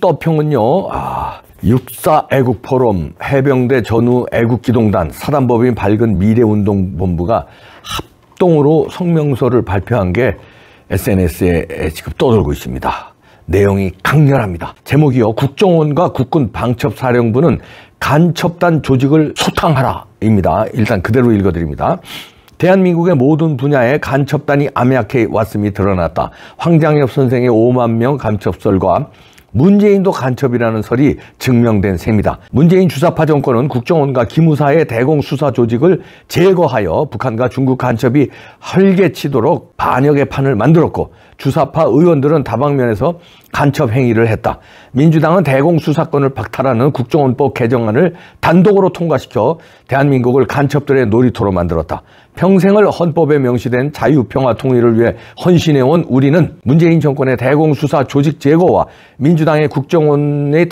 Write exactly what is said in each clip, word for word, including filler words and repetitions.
떠평은요, 아, 육사 애국포럼, 해병대 전후 애국기동단, 사단법인 밝은 미래운동본부가 합동으로 성명서를 발표한 게 에스엔에스에 지금 떠돌고 있습니다. 내용이 강렬합니다. 제목이요, 국정원과 국군 방첩사령부는 간첩단 조직을 소탕하라 입니다. 일단 그대로 읽어드립니다. 대한민국의 모든 분야에 간첩단이 암약해 왔음이 드러났다. 황장엽 선생의 오만 명 간첩설과 문재인도 간첩이라는 설이 증명된 셈이다. 문재인 주사파 정권은 국정원과 기무사의 대공수사 조직을 제거하여 북한과 중국 간첩이 헐개치도록 반역의 판을 만들었고, 주사파 의원들은 다방면에서 간첩 행위를 했다. 민주당은 대공수사권을 박탈하는 국정원법 개정안을 단독으로 통과시켜 대한민국을 간첩들의 놀이터로 만들었다. 평생을 헌법에 명시된 자유평화 통일을 위해 헌신해온 우리는 문재인 정권의 대공수사 조직 제거와 민주당의 국정원의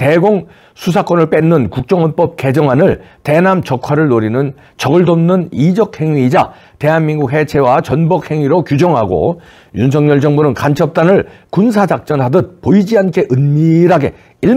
대공수사권을 뺏는 국정원법 개정안을 대남 적화를 노리는 적을 돕는 이적 행위이자 대한민국 해체와 전복 행위로 규정하고, 윤석열 정부는 간첩단을 군사작전하듯 보이지 않게 은밀하게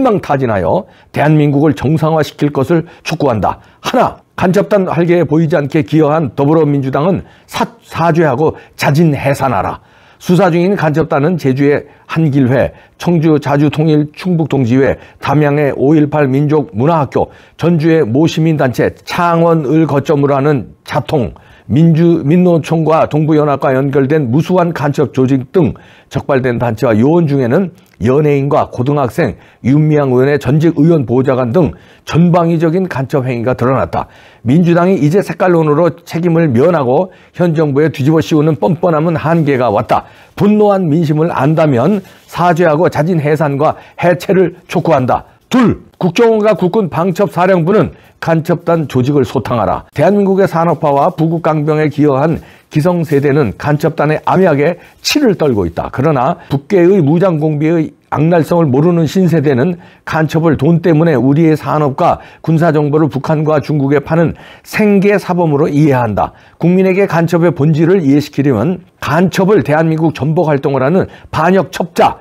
일망타진하여 대한민국을 정상화시킬 것을 촉구한다. 하나, 간첩단 활개에 보이지 않게 기여한 더불어민주당은 사, 사죄하고 자진 해산하라. 수사 중인 간첩단은 제주의 한길회, 청주 자주통일 충북동지회, 담양의 오일팔 민족문화학교, 전주의 모시민단체, 창원을 거점으로 하는 자통, 민주, 민노총과 동부연합과 연결된 무수한 간첩 조직 등 적발된 단체와 요원 중에는 연예인과 고등학생, 윤미향 의원의 전직 의원 보좌관 등 전방위적인 간첩 행위가 드러났다. 민주당이 이제 색깔론으로 책임을 면하고 현 정부에 뒤집어 씌우는 뻔뻔함은 한계가 왔다. 분노한 민심을 안다면 사죄하고 자진 해산과 해체를 촉구한다. 둘, 국정원과 국군 방첩사령부는 간첩단 조직을 소탕하라. 대한민국의 산업화와 부국강병에 기여한 기성세대는 간첩단의 암약에 치를 떨고 있다. 그러나 북괴의 무장공비의 악랄성을 모르는 신세대는 간첩을 돈 때문에 우리의 산업과 군사정보를 북한과 중국에 파는 생계사범으로 이해한다. 국민에게 간첩의 본질을 이해시키려면 간첩을 대한민국 전복활동을 하는 반역첩자,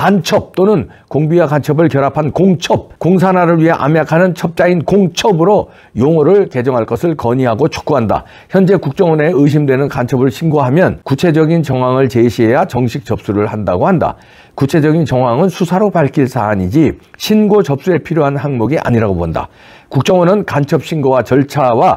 반첩 또는 공비와 간첩을 결합한 공첩, 공산화를 위해 암약하는 첩자인 공첩으로 용어를 개정할 것을 건의하고 촉구한다. 현재 국정원에 의심되는 간첩을 신고하면 구체적인 정황을 제시해야 정식 접수를 한다고 한다. 구체적인 정황은 수사로 밝힐 사안이지 신고 접수에 필요한 항목이 아니라고 본다. 국정원은 간첩 신고와 절차와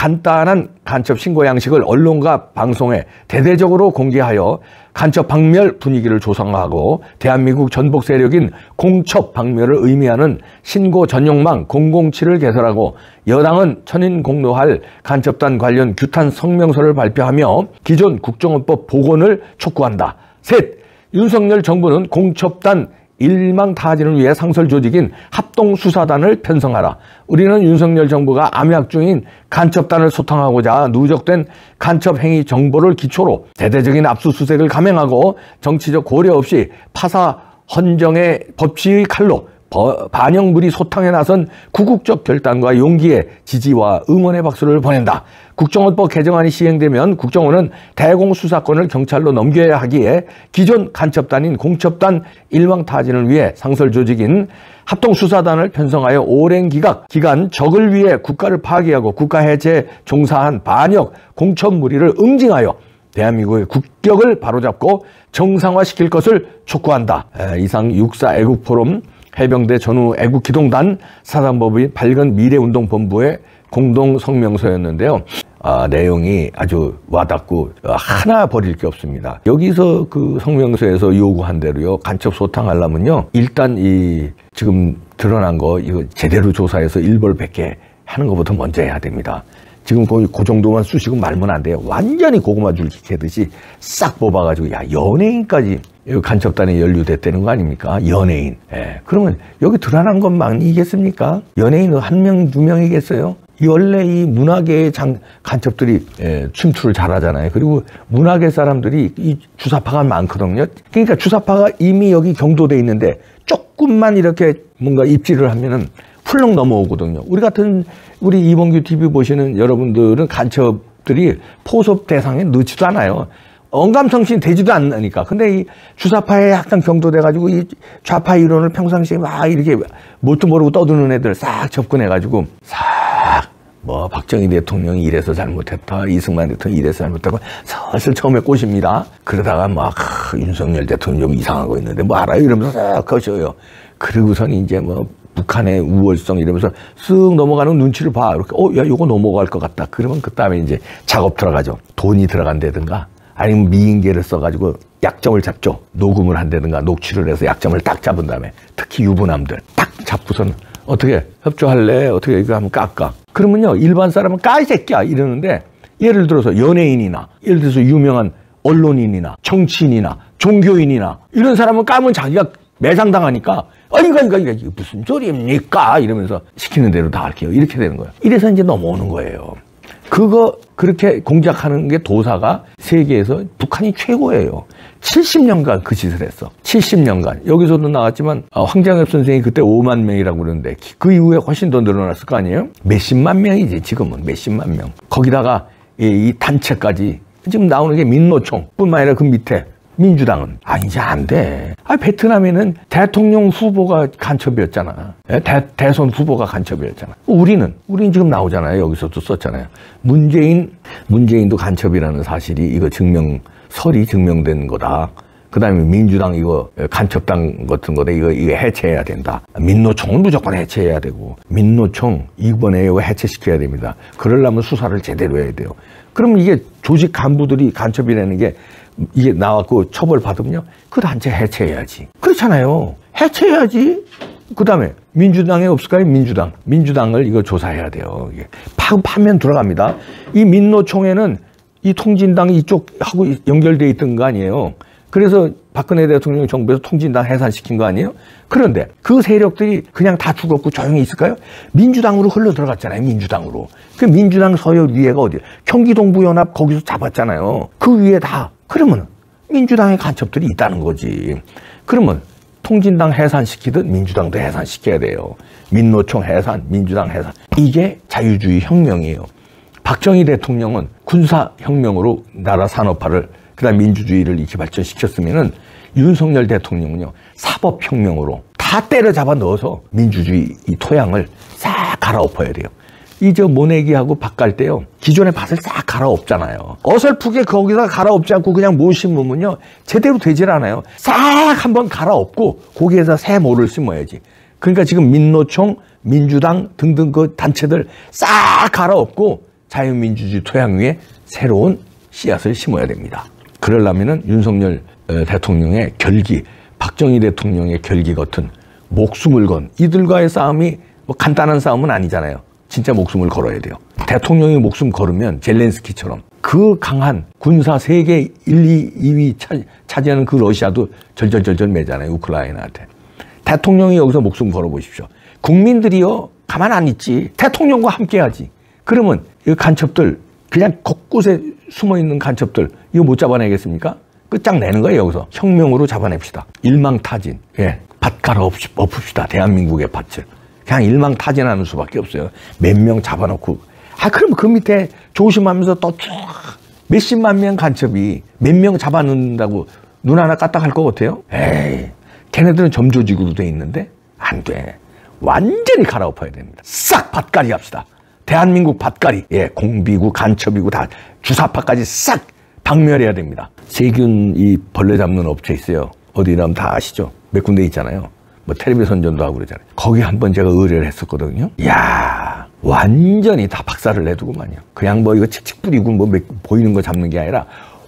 간단한 간첩 신고 양식을 언론과 방송에 대대적으로 공개하여 간첩 박멸 분위기를 조성하고, 대한민국 전복 세력인 공첩 박멸을 의미하는 신고 전용망 공공칠을 개설하고, 여당은 천인공노할 간첩단 관련 규탄 성명서를 발표하며 기존 국정원법 복원을 촉구한다. 셋, 윤석열 정부는 공첩단 일망타진을 위해 상설 조직인 합동수사단을 편성하라. 우리는 윤석열 정부가 암약 중인 간첩단을 소탕하고자 누적된 간첩행위 정보를 기초로 대대적인 압수수색을 감행하고 정치적 고려 없이 파사 헌정의 법치의 칼로 반영물이 소탕에 나선 구국적 결단과 용기에 지지와 응원의 박수를 보낸다. 국정원법 개정안이 시행되면 국정원은 대공수사권을 경찰로 넘겨야 하기에 기존 간첩단인 공첩단 일망타진을 위해 상설 조직인 합동수사단을 편성하여 오랜 기각, 기간 적을 위해 국가를 파괴하고 국가해체에 종사한 반역 공첩 무리를 응징하여 대한민국의 국격을 바로잡고 정상화시킬 것을 촉구한다. 이상 육사 애국포럼, 해병대 전후 애국기동단, 사단법인 밝은 미래운동본부의 공동 성명서였는데요. 아, 내용이 아주 와닿고 하나 버릴 게 없습니다. 여기서 그 성명서에서 요구한 대로요, 간첩 소탕하려면요, 일단 이 지금 드러난 거 이거 제대로 조사해서 일벌백계 하는 것부터 먼저 해야 됩니다. 지금 거의 그 정도만 쑤시고 말면 안 돼요. 완전히 고구마 줄기 캐듯이 싹 뽑아가지고, 야, 연예인까지 간첩단에 연루됐다는 거 아닙니까? 연예인. 예. 그러면 여기 드러난 것만이겠습니까? 연예인 한 명, 두 명이겠어요? 원래 이 문화계의 장, 간첩들이 예, 침투를 잘하잖아요. 그리고 문화계 사람들이 이 주사파가 많거든요. 그러니까 주사파가 이미 여기 경도돼 있는데 조금만 이렇게 뭔가 입질을 하면은 훌렁 넘어오거든요. 우리 같은 우리 이봉규 티비 보시는 여러분들은 간첩들이 포섭 대상에 넣지도 않아요. 언감성신 되지도 않으니까. 근데 이 주사파에 약간 경도돼가지고 이 좌파 이론을 평상시에 막 이렇게 뭣도 모르고 떠드는 애들 싹 접근해가지고 싹 뭐 박정희 대통령이 이래서 잘못했다, 이승만 대통령이 이래서 잘못했고 슬슬 처음에 꼬십니다. 그러다가 막 윤석열 대통령 좀 이상한 거 있는데 뭐 알아요 이러면서 싹 거셔요. 그러고선 이제 뭐 북한의 우월성 이러면서 쓱 넘어가는 눈치를 봐. 이렇게 어, 야, 이거 넘어갈 것 같다. 그러면 그 다음에 이제 작업 들어가죠. 돈이 들어간다든가 아니면 미인계를 써가지고 약점을 잡죠. 녹음을 한다든가 녹취를 해서 약점을 딱 잡은 다음에 특히 유부남들 딱 잡고서는 어떻게 협조할래? 어떻게 이거 하면 깎아. 그러면요 일반 사람은 까 이 새끼야 이러는데 예를 들어서 연예인이나 예를 들어서 유명한 언론인이나 정치인이나 종교인이나 이런 사람은 까면 자기가 매장당하니까 아니 이거 이거 이거 무슨 소리입니까? 이러면서 시키는 대로 다 할게요. 이렇게 되는 거예요. 이래서 이제 넘어오는 거예요. 그거 그렇게 공작하는 게 도사가 세계에서 북한이 최고예요. 칠십 년간 그 짓을 했어. 칠십 년간. 여기서도 나왔지만 황장엽 선생이 그때 오만 명이라고 그러는데 그 이후에 훨씬 더 늘어났을 거 아니에요? 몇십만 명이지 지금은 몇십만 명. 거기다가 이, 이 단체까지 지금 나오는 게 민노총 뿐만 아니라 그 밑에 민주당은 아 이제 안 돼. 아 베트남에는 대통령 후보가 간첩이었잖아. 대, 대선 후보가 간첩이었잖아. 우리는 우리는 지금 나오잖아요. 여기서도 썼잖아요. 문재인 문재인도 간첩이라는 사실이 이거 증명설이 증명된 거다. 그다음에 민주당 이거 간첩당 같은 거다. 이거 이거 해체해야 된다. 민노총은 무조건 해체해야 되고 민노총 이번에 이거 해체시켜야 됩니다. 그러려면 수사를 제대로 해야 돼요. 그러면 이게 조직 간부들이 간첩이라는 게 이게 나왔고 처벌받으면요 그 단체 해체해야지. 그렇잖아요. 해체해야지. 그 다음에 민주당에 없을까요? 민주당 민주당을 이거 조사해야 돼요. 이게 파, 파면 들어갑니다. 이 민노총에는 이 통진당이 이쪽하고 연결돼 있던 거 아니에요. 그래서 박근혜 대통령 정부에서 통진당 해산시킨 거 아니에요? 그런데 그 세력들이 그냥 다 죽었고 조용히 있을까요? 민주당으로 흘러 들어갔잖아요. 민주당으로. 그 민주당 서열 위에가 어디예요? 경기동부연합 거기서 잡았잖아요. 그 위에 다. 그러면 민주당의 간첩들이 있다는 거지. 그러면 통진당 해산시키든 민주당도 해산시켜야 돼요. 민노총 해산, 민주당 해산. 이게 자유주의 혁명이에요. 박정희 대통령은 군사혁명으로 나라 산업화를 그다음 민주주의를 이렇게 발전시켰으면은 윤석열 대통령은요 사법혁명으로 다 때려잡아 넣어서 민주주의 이 토양을 싹 갈아엎어야 돼요. 이 저 모내기하고 밭 갈 때요 기존의 밭을 싹 갈아엎잖아요. 어설프게 거기다 갈아엎지 않고 그냥 모 심으면요 제대로 되질 않아요. 싹 한번 갈아엎고 거기에서 새 모를 심어야지. 그러니까 지금 민노총, 민주당 등등 그 단체들 싹 갈아엎고 자유민주주의 토양 위에 새로운 씨앗을 심어야 됩니다. 그러려면은 윤석열 대통령의 결기, 박정희 대통령의 결기 같은 목숨을 건 이들과의 싸움이 뭐 간단한 싸움은 아니잖아요. 진짜 목숨을 걸어야 돼요. 대통령이 목숨 걸으면 젤렌스키처럼 그 강한 군사 세계 일, 이, 이 위 차, 차지하는 그 러시아도 절절절절 매잖아요. 우크라이나한테. 대통령이 여기서 목숨 걸어보십시오. 국민들이요 가만 안 있지. 대통령과 함께하지. 그러면 이 간첩들 그냥 곳곳에 숨어있는 간첩들 이거 못 잡아내겠습니까? 끝장내는 거예요. 여기서 혁명으로 잡아냅시다. 일망타진. 예, 밭 갈아엎읍시다. 대한민국의 밭을. 그냥 일망타진하는 수밖에 없어요. 몇 명 잡아놓고 아 그럼 그 밑에 조심하면서 또 쭉 몇십만 명 간첩이 몇 명 잡아놓는다고 눈 하나 까딱할 것 같아요? 에이 걔네들은 점조직으로 돼 있는데 안 돼. 완전히 갈아엎어야 됩니다. 싹 밭갈이 합시다. 대한민국 밭갈이. 예, 공비고 간첩이고 다 주사파까지 싹 박멸해야 됩니다. 세균 이 벌레 잡는 업체 있어요. 어디라면 다 아시죠? 몇 군데 있잖아요. 뭐 텔레비 선전도 하고 그러잖아요. 거기 한번 제가 의뢰를 했었거든요. 이야 완전히 다 박살을 내두고만요. 그냥 뭐 이거 칙칙 뿌리고 뭐 보이는 거 잡는 게 아니라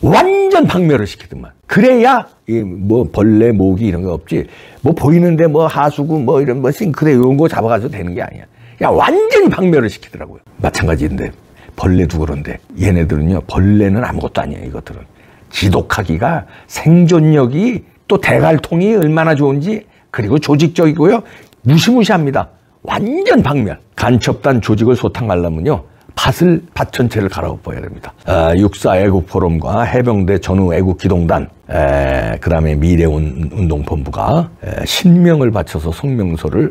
완전 박멸을 시키더만. 그래야 이 뭐 벌레 모기 이런 거 없지. 뭐 보이는데 뭐 하수구 뭐 이런 뭐 싱크대 이런 거 잡아가지고 되는 게 아니야. 야 완전히 박멸을 시키더라고요. 마찬가지인데 벌레도 그런데 얘네들은요 벌레는 아무것도 아니에요. 이것들은 지독하기가 생존력이 또 대갈통이 얼마나 좋은지 그리고 조직적이고요 무시무시합니다. 완전 박멸. 간첩단 조직을 소탕하려면요 밭을 밭 전체를 갈아엎어야 됩니다. 아, 육사 애국포럼과 해병대 전후 애국기동단 그 다음에 미래운동본부가 에, 신명을 바쳐서 성명서를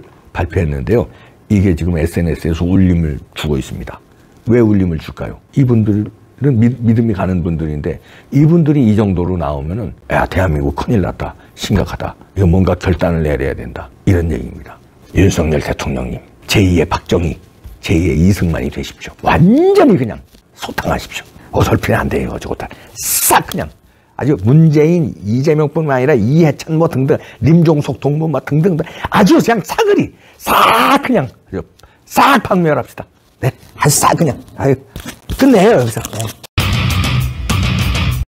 발표했는데요. 이게 지금 에스엔에스에서 울림을 주고 있습니다. 왜 울림을 줄까요? 이분들 이런 미, 믿음이 가는 분들인데 이분들이 이 정도로 나오면은 야 대한민국 큰일 났다 심각하다 이거 뭔가 결단을 내려야 된다 이런 얘기입니다. 윤석열 대통령님 제이의 박정희 제이의 이승만이 되십시오. 완전히 그냥 소탕하십시오. 어설프게 안 돼요. 저거 싹 그냥 아주 문재인 이재명뿐만 아니라 이해찬 뭐 등등 림종석 동무 뭐 등등 아주 그냥 싸그리 싹 그냥 싹 박멸합시다. 네, 아주 싹 그냥 아유 끝내요 여기서. 네.